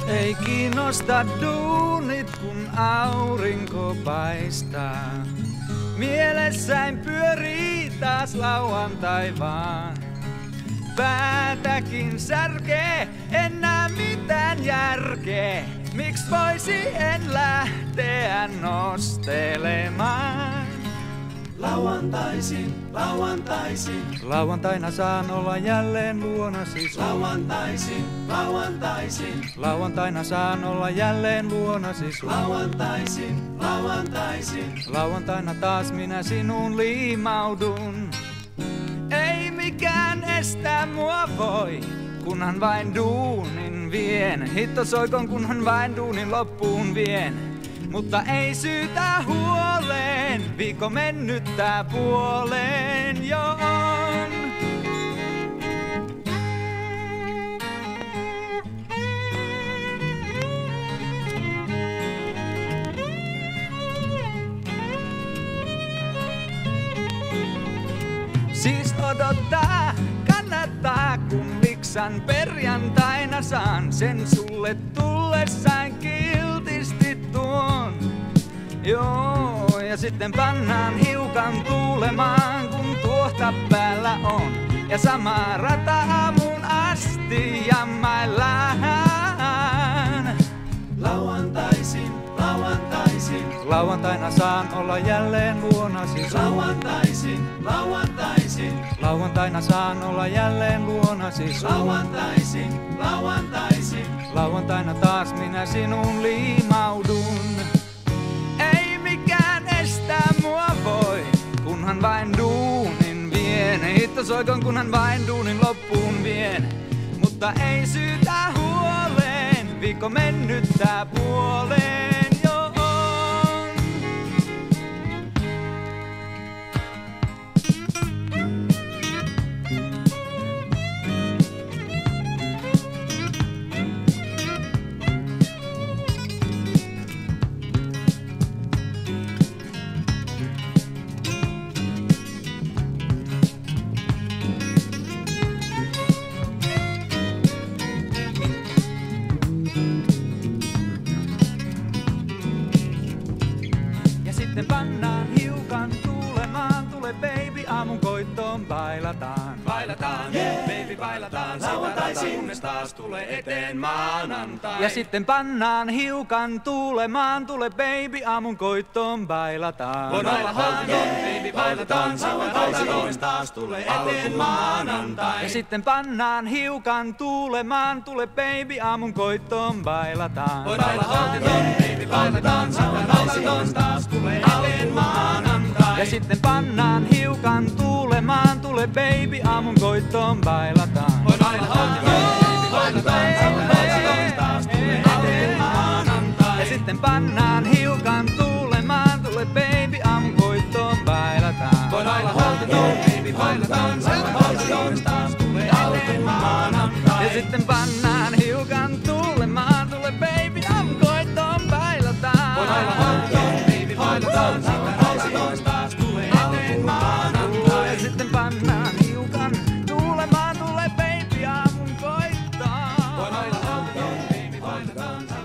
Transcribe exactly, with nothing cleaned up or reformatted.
Ei kiinnosta duunit, kun aurinko paistaa. Mielessäin pyörii taas lauantai vaan. Päätäkin särkee, en näe mitään järkeä. Miks voisi en lähteä nostelemaan? Lauantaisin, lauantaisin, Lauantaina saan olla jälleen luonasi. lauantaisin, lauantaisin, Lauantaina saan olla jälleen luonasi. lauantaisin, lauantaisin. Lauantaina taas minä sinuun liimaudun. Ei mikään estä mua voi, kunhan vain duunin vien. Hitto soikon, kunhan vain duunin loppuun vien. Mutta ei syytä huoleen, viikko mennyttää puoleen jo on. Siis odottaa, kannattaa, kun liksan perjantaina saan sen sulle tullessaan kiltisti tuon. Joo, ja sitten pannaan hiukan tuulemaan, kun tuohta päällä on. Ja sama rata aamuun asti jammaillaan. Lauantaisin, lauantaisin, Lauantaina saan olla jälleen luonasi. lauantaisin, lauantaisin, Lauantaina saan olla jälleen luonasi. lauantaisin, lauantaisin. Lauantaina taas minä sinuun liimaudun. Ei mikään estää mua voi, kunhan vain duunin vien. Hitto soikon, kunhan vain duunin loppuun vien. Mutta ei syytä huoleen, viikko mennyttää puoleen jo on. Sitten pannaan hiukan tuulemaan, tule baby aamun koittoon bailataan. Bailataan, yeah. Baby bailataan, lauantaisin, kunnes taas tulee eteen maanantai. Ja sitten pannaan hiukan tuulemaan, tule baby aamun koittoon bailataan. Voin olla holtiton, baby bailataan, lauantaisin, kunnes taas tulee eteen maanantai. Ja sitten pannaan hiukan tuulemaan, tule baby aamun koittoon bailataan. Voin olla holtiton, baby bailataan, lauantaisin, kunnes taas tulee eteen maanantai. Ja sitten pannaan hiukan tuulemaan, tule baby aamun koittoon bailataan. Voin olla holtiton, baby bailataan, lauantaisin, kunnes taas tulee eteen maanantai. Ja sitten pannaan hiukan tuulemaan, tule baby aamun koittoon bailataan. Voin olla holtiton, baby bailataan, lauantaisin, kunnes taas tulee eteen maanantai. Ja sitten pannaan hiukan tuulemaan, tule baby aamun koittoon bailataan. Voin olla holtiton, baby bailataan, lauantaisin, kunnes taas tulee eteen maanantai. Ja sitten pannaan hiukan tuulemaan, tule baby aamun koittoon. Voin olla holtiton, baby bailataan.